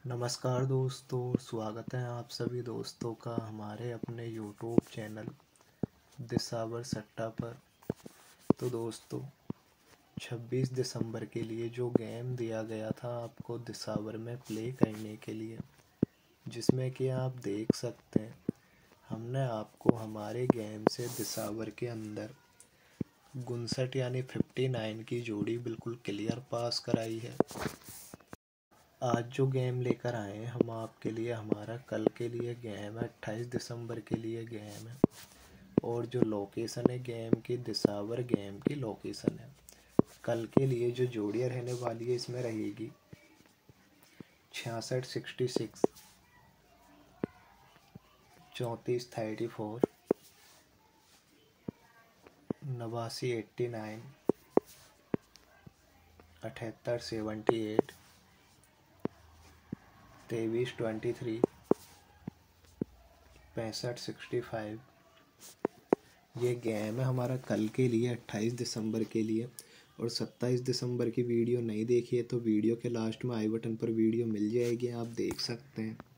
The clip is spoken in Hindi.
नमस्कार दोस्तों, स्वागत है आप सभी दोस्तों का हमारे अपने यूट्यूब चैनल दिसावर सट्टा पर। तो दोस्तों, 26 दिसंबर के लिए जो गेम दिया गया था आपको दिसावर में प्ले करने के लिए, जिसमें कि आप देख सकते हैं हमने आपको हमारे गेम से दिसावर के अंदर 59 यानी 59 की जोड़ी बिल्कुल क्लियर पास कराई है। आज जो गेम लेकर आए हैं हम आपके लिए, हमारा कल के लिए गेम है, 28 दिसंबर के लिए गेम है। और जो लोकेशन है गेम की, दिसावर गेम की लोकेशन है। कल के लिए जो जोड़ियाँ रहने वाली है इसमें रहेगी 6666, 3434, 8989, 7878, 2323, 6565। ये गेम है हमारा कल के लिए 28 दिसंबर के लिए। और 27 दिसंबर की वीडियो नहीं देखी है तो वीडियो के लास्ट में आई बटन पर वीडियो मिल जाएगी, आप देख सकते हैं।